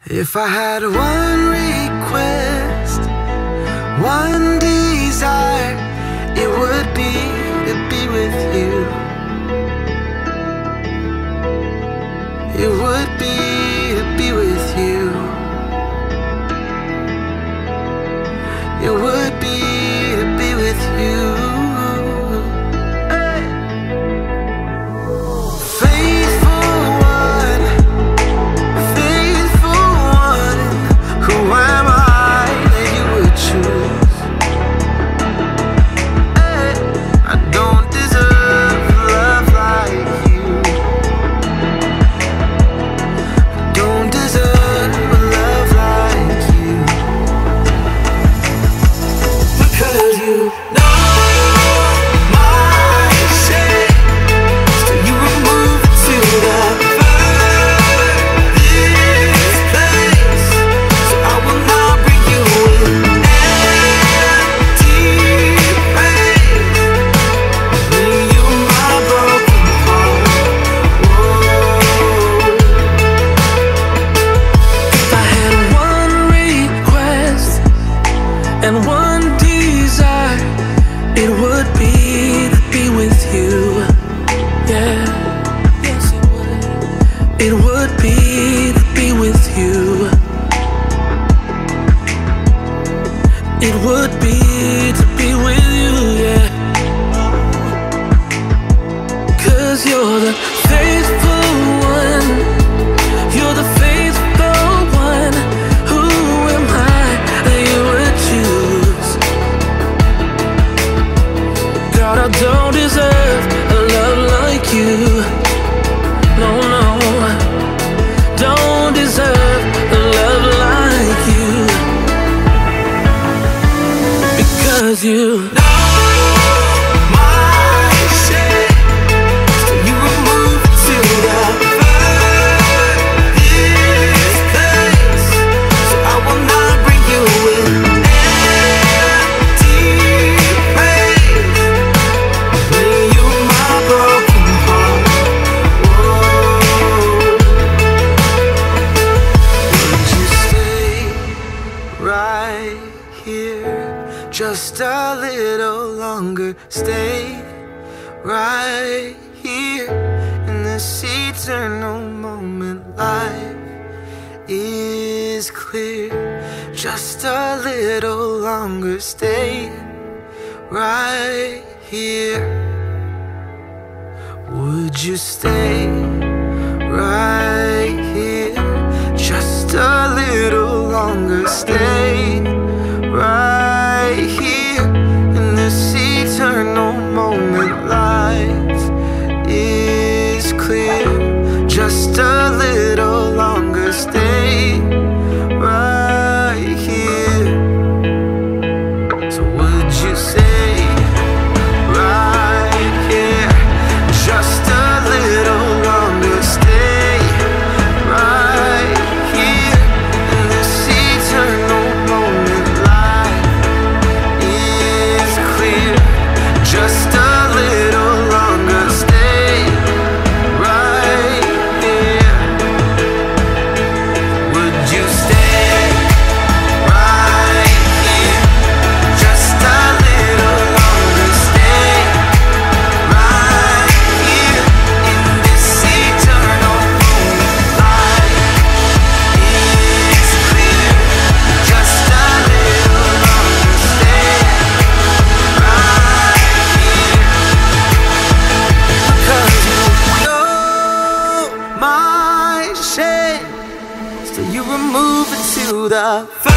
If I had one request, one desire, it would be to be with you. It would be to be with you. It would be to be with you. Hey. Faithful one, who am I that you would choose? Hey. I don't deserve love like you. I don't deserve a love like you. Because you know my shame, still you remove it to the furthest place. So I will not bring you in empty praise. Bring you my broken heart. Whoa. If I had one request and one desire, it would be to be with you. Yeah, yes it would. It would be to be with you. It would be to be with you, yeah. 'Cause you're the faithful one. You're the faithful one. Who am I that you would choose? God, I don't deserve a love like you. No, no, don't deserve a love like you. Because you know my shame, still you remove it to the furthest place. So I will not bring you in empty praise. Bring you my broken heart. Whoa. Would you stay right here just a little longer? Stay right here in this eternal moment. Life is clear. Just a little longer. Stay right here. Would you stay right here just a little longer? Stay right here in this eternal moment. Life is clear. Just a little longer. Stay right here. So would you stay right here just a little longer? Stay right here in this eternal moment. Life is clear. Just a little longer. Stay right here. Would you stay right here just a little longer? Stay right here in this eternal moment. Life is clear. Just a little longer. Stay right here. 'Cause you know my shame, still you remove it to the